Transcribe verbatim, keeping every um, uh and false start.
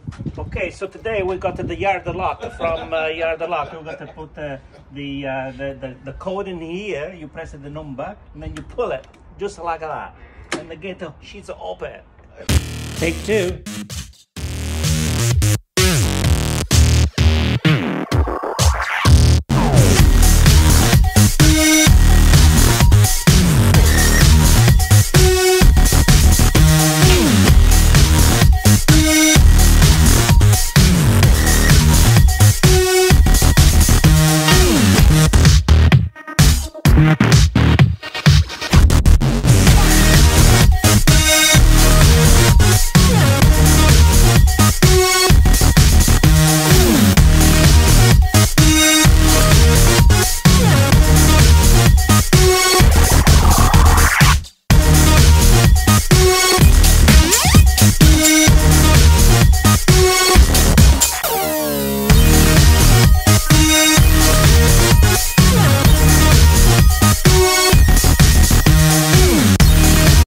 Okay, so today we got the yard lock from uh, yard lock. We got to put uh, the, uh, the the the code in here. You press the number and then you pull it just like that, and the gate sheets open. Take two.